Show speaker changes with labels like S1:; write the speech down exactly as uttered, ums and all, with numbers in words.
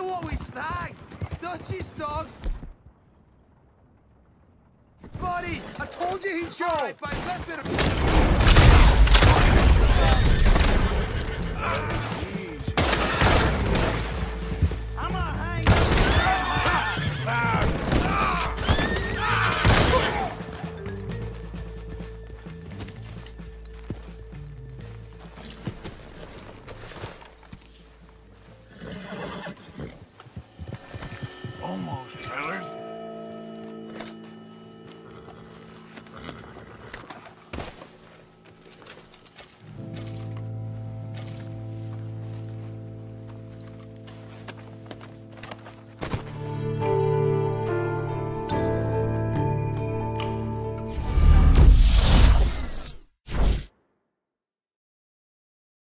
S1: at what we snagged. Dutchie's dogs. Buddy, I told you he'd show. All right, buddy, let's hit him. I'm gonna hang.